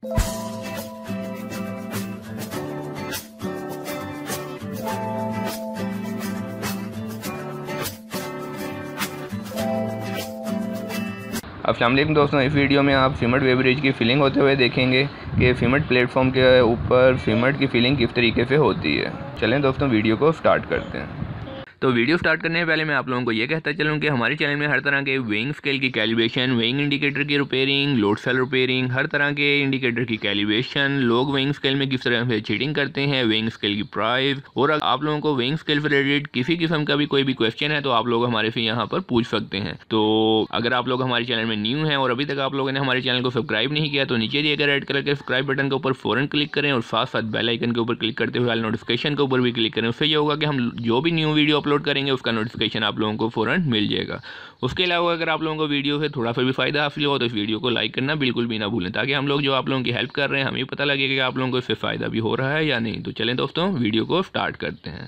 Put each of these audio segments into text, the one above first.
अस्सलाम वालेकुम दोस्तों, इस वीडियो में आप सीमेंट वेब ब्रिज की फिलिंग होते हुए देखेंगे कि सीमेंट प्लेटफॉर्म के ऊपर सीमेंट की फिलिंग किस तरीके से होती है। चलें दोस्तों, वीडियो को स्टार्ट करते हैं। तो वीडियो स्टार्ट करने से पहले मैं आप लोगों को ये कहता चलूँ कि हमारे चैनल में हर तरह के वेइंग स्केल की कैलिब्रेशन, वेइंग इंडिकेटर की रिपेयरिंग, लोड सेल रिपेयरिंग, हर तरह के इंडिकेटर की कैलिब्रेशन, लोग वेइंग स्केल में किस तरह से चीटिंग करते हैं, वेइंग स्केल की प्राइस, और आप लोगों को वेइंग स्केल से रिलेटेड किसी किस्म का भी कोई भी क्वेश्चन है तो आप लोग हमारे से यहाँ पर पूछ सकते हैं। तो अगर आप लोग हमारे चैनल में न्यू हैं और अभी तक आप लोगों ने हमारे चैनल को सब्सक्राइब नहीं किया तो नीचे दिए गए रेड कलर के सब्सक्राइब बटन के ऊपर फ़ौरन क्लिक करें और साथ साथ बेल आइकन के ऊपर क्लिक करते हुए नोटिफिकेशन के ऊपर भी क्लिक करें। उससे ये होगा कि हम जो भी न्यू वीडियो अपलोड करेंगे उसका नोटिफिकेशन आप लोगों को फ़ौरन मिल जाएगा। उसके अलावा अगर आप लोगों को वीडियो से थोड़ा सा भी फ़ायदा हासिल हो तो इस वीडियो को लाइक करना बिल्कुल भी ना भूलें, ताकि हम लोग जो आप लोगों की हेल्प कर रहे हैं हमें पता लगे कि आप लोगों को इससे फ़ायदा भी हो रहा है या नहीं। तो चलें दोस्तों, वीडियो को स्टार्ट करते हैं।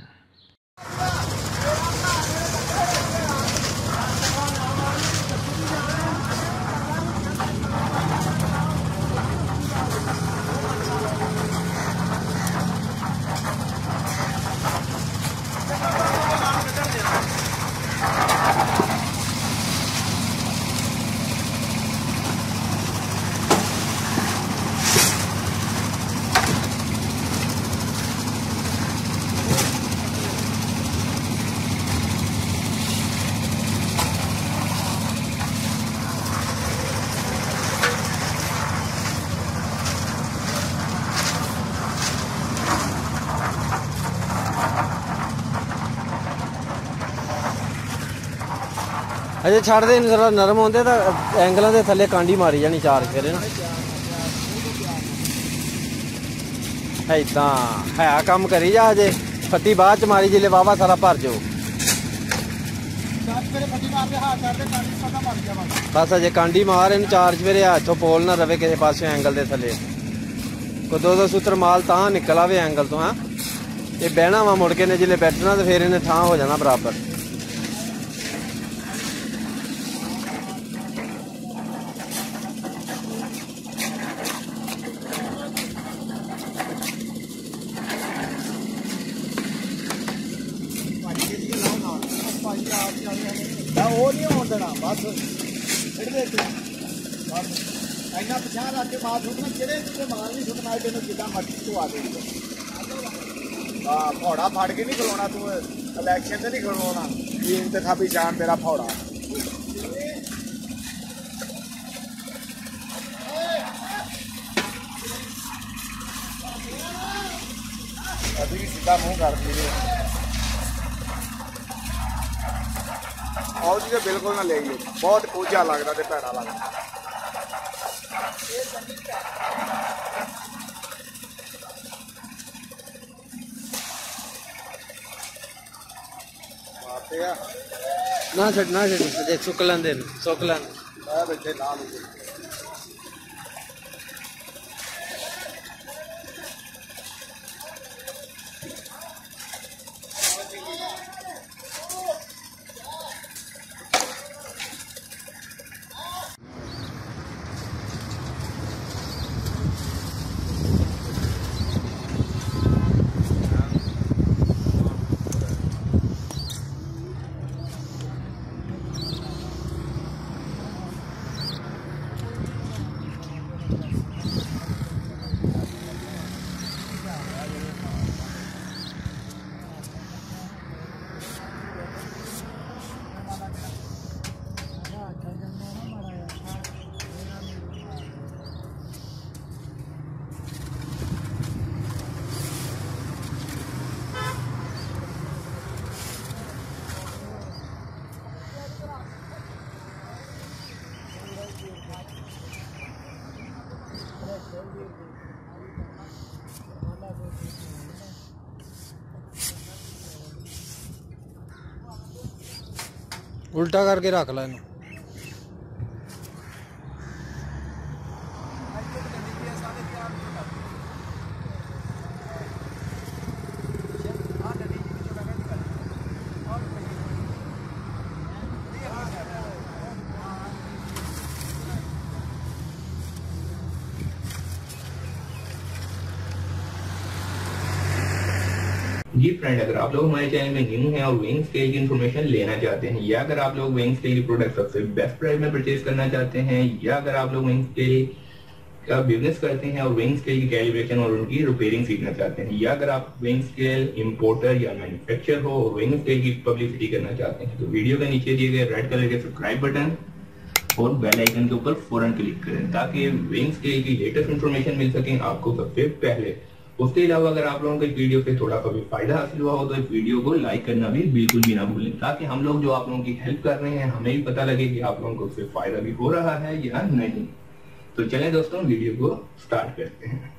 अजे छड़ दे जरा नरम होंदे तो एंगलों के थले कांडी मारी जानी चार फेरे ना। इदा है कम करी जा, अजे फट्टी बाद च मारी जिले वावा सारा भर जाओ बस। अजे कांडी मार इन चार चवेरे हाथों पोल ना रवे किसी पास एंगल के थले। कोई दो सूत्र माल ता निकल आवे एंगल तो। हाँ, ये बहना वा मुड़ के ने जिले बैठना तो फिर इन्हें थां हो जाना बराबर। वो नहीं होने देना बस इन्ना पिछा रख के माल सुटना जेडे माल नहीं सुटना तेन जिदा मर्जी तू आ दे। हाँ, फौड़ा फड़ के नहीं खलोना तू, इलैक्शन से नहीं खलोना इंतखाबी जान तेरा फौड़ा। अभी सीधा मुंह कर दी और जी बिल्कुल ना ले, बहुत कोझा लगता तो भैड़ा लगता। ना छड़ सुक लेंदे सुक लेंदे बैठे ना उल्टा करके रख ला इन्हू। जी फ्रेंड, अगर आप लोग हमारे चैनल में न्यू हैं और वेइंग स्केल की इन्फॉर्मेशन लेना चाहते हैं, या अगर आप लोग वेइंग स्केल की प्रोडक्ट सबसे बेस्ट प्राइस में परचेज करना चाहते हैं, या अगर आप लोग वेइंग स्केल का बिजनेस करते हैं और वेइंग स्केल की कैलिब्रेशन और उनकी रिपेयरिंग सीखना चाहते हैं, या अगर आप वेइंग स्केल इंपोर्टर या मैन्युफैक्चरर हो और वेइंग स्केल की पब्लिसिटी करना चाहते हैं, तो वीडियो के नीचे दिए गए रेड कलर के सब्सक्राइब बटन और बेल आइकन के ऊपर फौरन क्लिक करें ताकि वेइंग स्केल की लेटेस्ट इन्फॉर्मेशन मिल सके आपको सबसे पहले। उसके अलावा अगर आप लोगों को इस वीडियो से थोड़ा सा भी फायदा हासिल हुआ हो तो इस वीडियो को लाइक करना भी बिल्कुल भी ना भूलें, ताकि हम लोग जो आप लोगों की हेल्प कर रहे हैं हमें भी पता लगे कि आप लोगों को उससे फायदा भी हो रहा है या नहीं। तो चलें दोस्तों, वीडियो को स्टार्ट करते हैं।